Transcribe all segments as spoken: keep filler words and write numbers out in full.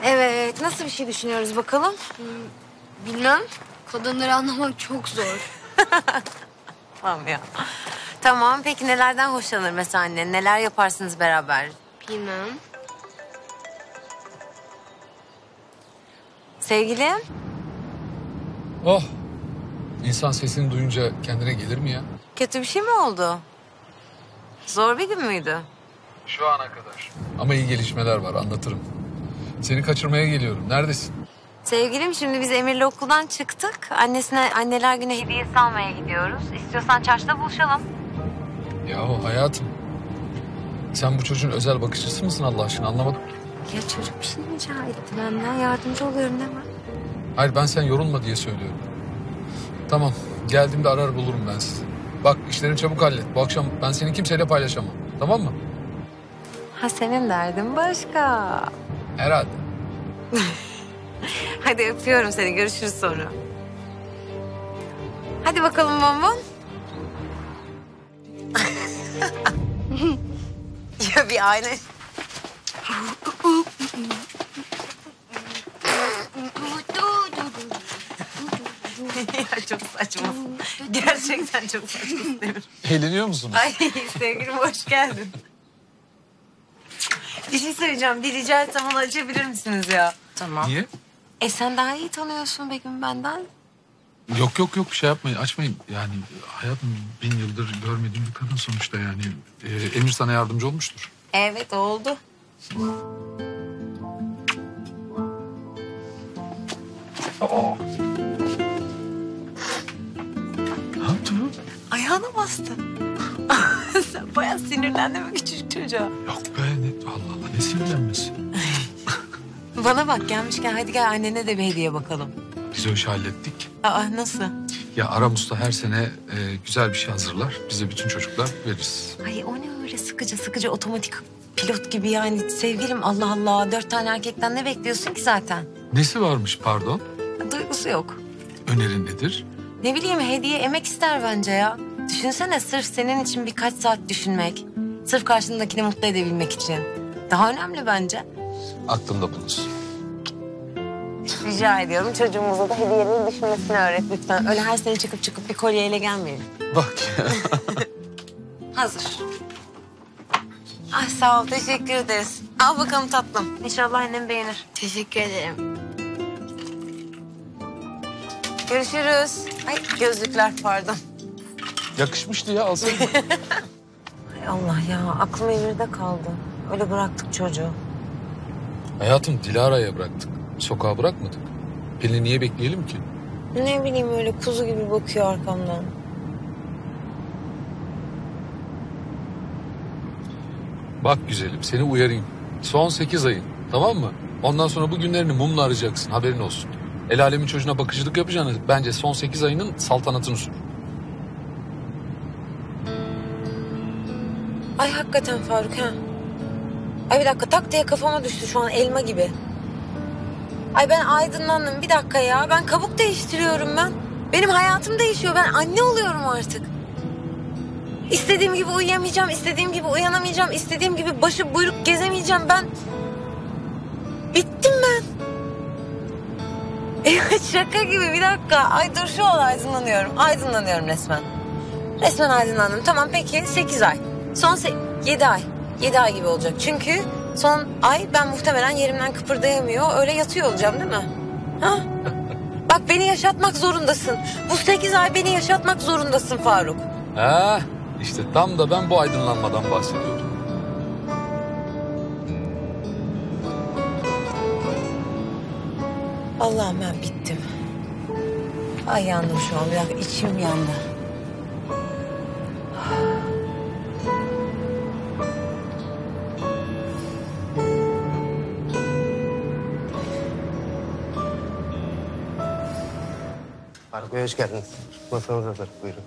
Evet, nasıl bir şey düşünüyoruz bakalım? Bilmem. Kadınları anlamak çok zor. Tamam ya. Tamam, peki nelerden hoşlanır mesela annen? Neler yaparsınız beraber? Bilmem. Sevgilim? Oh! İnsan sesini duyunca kendine gelir mi ya? Kötü bir şey mi oldu? Zor bir gün müydü? Şu ana kadar. Ama iyi gelişmeler var, anlatırım. Seni kaçırmaya geliyorum. Neredesin? Sevgilim, şimdi biz Emir'le okuldan çıktık. Annesine anneler günü hediyesi almaya gidiyoruz. İstiyorsan çarşıda buluşalım. Yahu hayatım. Sen bu çocuğun özel bakıcısı mısın Allah aşkına? Anlamadım. Ya çocuk bir şey rica etti benden. Yardımcı oluyorum değil mi? Hayır, ben sen yorulma diye söylüyorum. Tamam, geldiğimde arar bulurum ben sizi. Bak, işlerini çabuk hallet. Bu akşam ben seni kimseyle paylaşamam. Tamam mı? Ha, senin derdin başka. Herhalde. Hadi öpüyorum seni. Görüşürüz sonra. Hadi bakalım bonbon. Ya bir ayna... Ya çok saçmasın. Gerçekten çok saçmasın Demir. Eğleniyor musunuz? Ay sevgilim, hoş geldin. Bir şey söyleyeceğim. Bir rica etsem onu açabilir misiniz ya? Tamam. Niye? E sen daha iyi tanıyorsun Begüm benden. Yok yok yok, şey yapmayın, açmayın. Yani hayatım, bin yıldır görmediğim bir kadın sonuçta yani. Ee, Emir sana yardımcı olmuştur. Evet, oldu. Aa. Ne yaptı bu? Ayağına bastı. Sen bayağı sinirlendin mi küçücük çocuğa? Yok be, ne, Allah Allah, ne sinirlenmesi. Bana bak, gelmişken hadi gel annene de bir hediye bakalım. Biz o işi hallettik. Aa, nasıl? Ya Aram Usta her sene e, güzel bir şey hazırlar. Bize bütün çocuklar veririz. Ay o ne öyle sıkıcı sıkıcı otomatik pilot gibi yani. Sevgilim, Allah Allah, dört tane erkekten ne bekliyorsun ki zaten? Nesi varmış pardon? Duygusu yok. Önerin nedir? Ne bileyim, hediye emek ister bence ya. Düşünsene, sırf senin için birkaç saat düşünmek. Sırf karşındakini mutlu edebilmek için. Daha önemli bence. Aklımda bulunsun. Rica ediyorum, çocuğumuza da hediyeleri düşünmesini öğret lütfen. Öyle her sene çıkıp çıkıp bir kolyeyle gelmeyelim. Bak ya. Hazır. Ay sağ ol, teşekkür ederiz. Al bakalım tatlım. İnşallah annem beğenir. Teşekkür ederim. Görüşürüz. Ay gözlükler, pardon. Yakışmıştı ya, alsana. Ay Allah ya, aklım Emir'de kaldı. Öyle bıraktık çocuğu. Hayatım, Dilara'ya bıraktık. Sokağa bırakmadık. Pelin'i niye bekleyelim ki? Ne bileyim, öyle kuzu gibi bakıyor arkamdan. Bak güzelim, seni uyarayım. Son sekiz ayın, tamam mı? Ondan sonra bu günlerini mumla arayacaksın, haberin olsun. El alemin çocuğuna bakıcılık yapacağını bence son sekiz ayının saltanatını sür. Ay hakikaten Faruk ha. Ay bir dakika, tak diye kafama düştü şu an, elma gibi. Ay ben aydınlandım, bir dakika ya. Ben kabuk değiştiriyorum ben. Benim hayatım değişiyor. Ben anne oluyorum artık. İstediğim gibi uyuyamayacağım, istediğim gibi uyanamayacağım, istediğim gibi başı buyruk gezemeyeceğim ben. Bittim ben. Ya şaka gibi, bir dakika. Ay dur, şu an aydınlanıyorum. Aydınlanıyorum resmen. Resmen aydınlandım. Tamam peki, sekiz ay. Son se yedi ay. Yedi ay gibi olacak. Çünkü son ay ben muhtemelen yerimden kıpırdayamıyor. Öyle yatıyor olacağım değil mi? Ha? Bak, beni yaşatmak zorundasın. Bu sekiz ay beni yaşatmak zorundasın Faruk. Ha, işte tam da ben bu aydınlanmadan bahsediyorum. Allah'ım ben bittim. Ay yandım şu an, bir dakika, içim yandı. Faruk Bey hoş geldiniz. Masamız hazır, buyurun.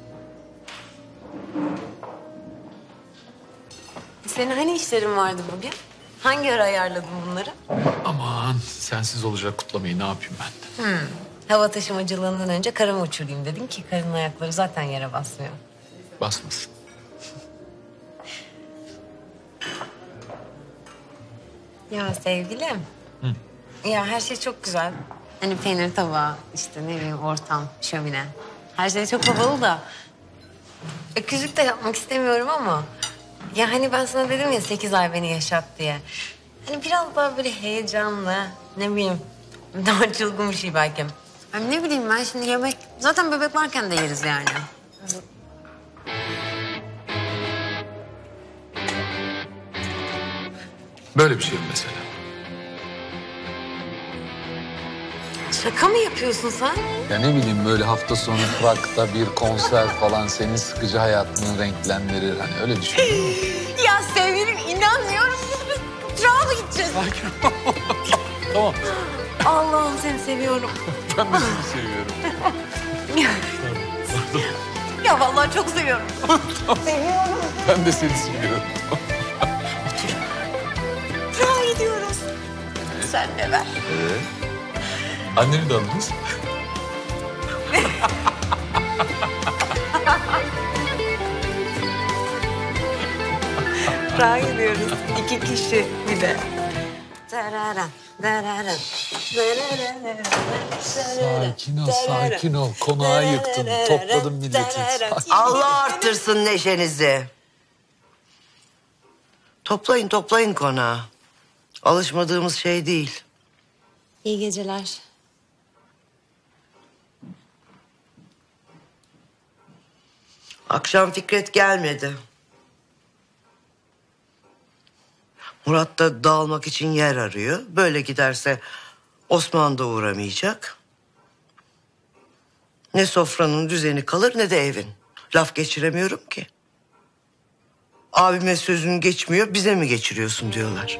Senin hani işlerin vardı bugün? Hangi ara ayarladın bunları? Aman, sensiz olacak kutlamayı ne yapayım ben? Hmm. Hava taşımacılığından önce karımı uçurayım dedin ki karının ayakları zaten yere basmıyor. Basmasın. Ya sevgilim. Hı. Ya her şey çok güzel. Hani peynir tabağı, işte ne bileyim ortam, şömine. Her şey çok havalı da. Öküzlük de yapmak istemiyorum ama... Ya hani ben sana dedim ya sekiz ay beni yaşat diye. Hani biraz daha böyle heyecanlı, ne bileyim... Daha çılgın bir şey belki. Hani ne bileyim ben şimdi yemek... Zaten bebek varken de yeriz yani. Böyle bir şey mi mesela? Şaka mı yapıyorsun sen? Ya ne bileyim böyle hafta sonu Prag'da bir konser falan senin sıkıcı hayatını renklendirir. Hani öyle düşün. Ya sevgilim inanmıyorum. Prag'a mı gideceğiz? Tamam. Allah'ım seni seviyorum. Ben de seni seviyorum. Ya vallahi çok seviyorum. Seviyorum. Ben de seni seviyorum. Prag'a gidiyoruz. Sen de ver. Evet. Annemi de alırız. Prag'a gidiyoruz. İki kişi bir de. Dararan, dararan, dararan, Sakin ol, sakin ol. Konağı yıktın, topladın milleti. Allah arttırsın neşenizi. Toplayın toplayın konağı. Alışmadığımız şey değil. İyi geceler. Akşam Fikret gelmedi. Murat da dağılmak için yer arıyor. Böyle giderse Osman da uğramayacak. Ne sofranın düzeni kalır ne de evin. Laf geçiremiyorum ki. Abime sözün geçmiyor, bize mi geçiriyorsun diyorlar.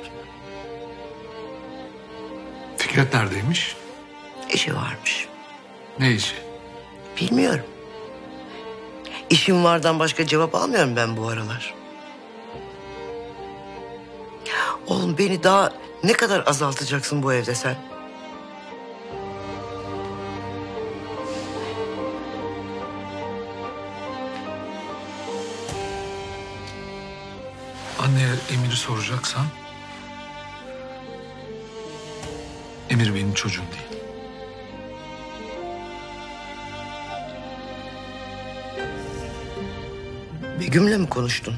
Fikret neredeymiş? İşi varmış. Ne işi? Bilmiyorum. İşim vardan başka cevap almıyorum ben bu aralar. Oğlum beni daha ne kadar azaltacaksın bu evde sen? Anne eğer Emir'i soracaksan... Emir benim çocuğum değil. Begüm'le mi konuştun?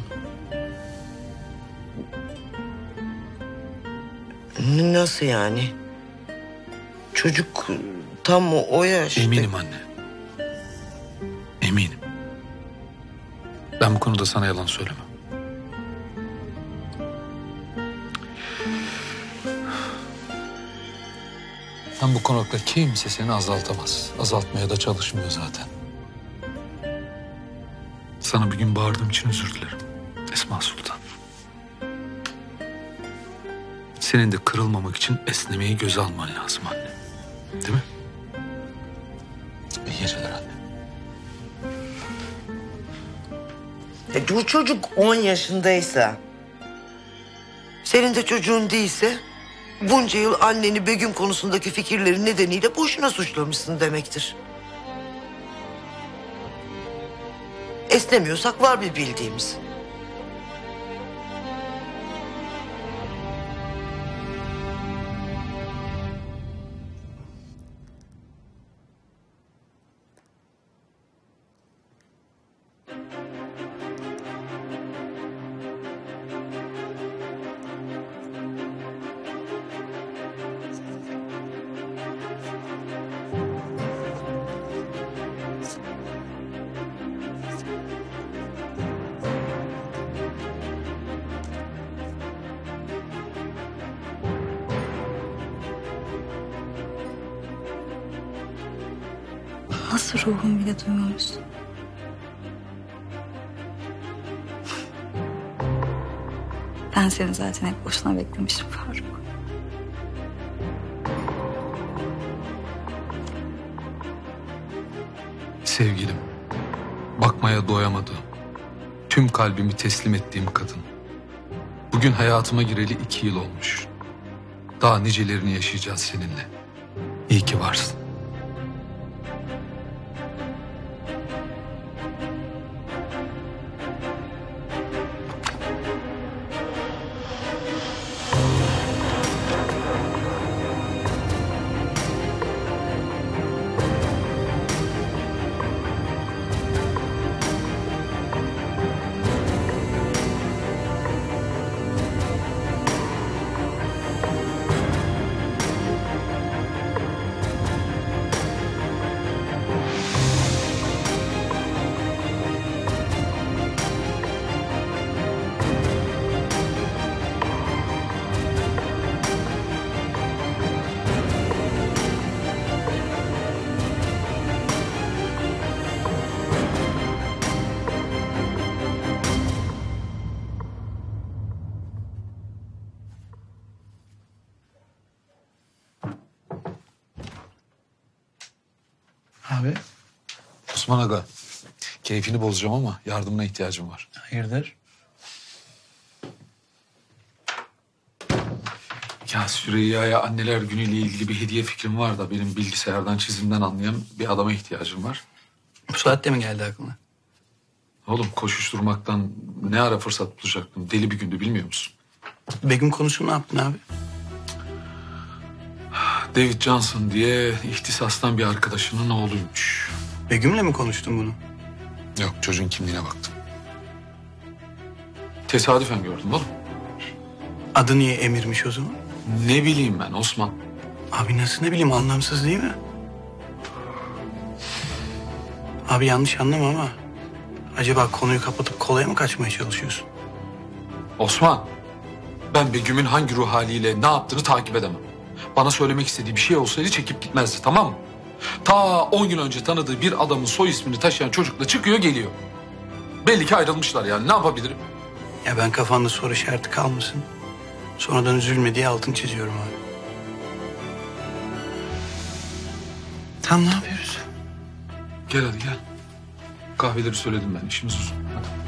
N- Nasıl yani? Çocuk tam o, o yaşta. Eminim anne. Eminim. Ben bu konuda sana yalan söylemem. Ben bu konuda kimse seni azaltamaz. Azaltmaya da çalışmıyor zaten. Sana bir gün bağırdığım için özür dilerim. Esma Sultan. Senin de kırılmamak için esnemeyi göze alman lazım anne. Değil mi? İyi geceler anne. E, bu çocuk on yaşındaysa, senin de çocuğun değilse, bunca yıl anneni Begüm konusundaki fikirleri nedeniyle boşuna suçlamışsın demektir. Esnemiyorsak var bir bildiğimiz. Nasıl ruhum bile duymamış. Ben seni zaten hep boşuna beklemişim Faruk. Sevgilim, bakmaya doyamadığım, tüm kalbimi teslim ettiğim kadın. Bugün hayatıma gireli iki yıl olmuş. Daha nicelerini yaşayacağız seninle. İyi ki varsın. Abi Osman Aga, keyfini bozacağım ama yardımına ihtiyacım var. hayırdır? Ya Süreyya'ya anneler günüyle ilgili bir hediye fikrim var da benim bilgisayardan çizimden anlayan bir adama ihtiyacım var. Bu saatte mi geldi aklına? Oğlum koşuşturmaktan ne ara fırsat bulacaktım? Deli bir gündü bilmiyor musun? Begüm konusunu ne yaptın abi? David Johnson diye ihtisastan bir arkadaşının oğluymuş. Begüm'le mi konuştun bunu? Yok, çocuğun kimliğine baktım. Tesadüfen gördüm oğlum. Adı niye Emir'miş o zaman? Ne bileyim ben Osman. Abi nasıl ne bileyim, anlamsız değil mi? Abi yanlış anlama ama acaba konuyu kapatıp kolaya mı kaçmaya çalışıyorsun? Osman, ben Begüm'ün hangi ruh haliyle ne yaptığını takip edemem. Bana söylemek istediği bir şey olsaydı çekip gitmezdi, tamam mı? Ta on gün önce tanıdığı bir adamın soy ismini taşıyan çocukla çıkıyor geliyor. Belli ki ayrılmışlar yani, ne yapabilirim? Ya ben kafanda soru işareti kalmasın. Sonradan üzülme diye altın çiziyorum abi. Tam ne yapıyoruz? Gel hadi gel. Kahveleri söyledim ben, işimiz uzun. Hadi.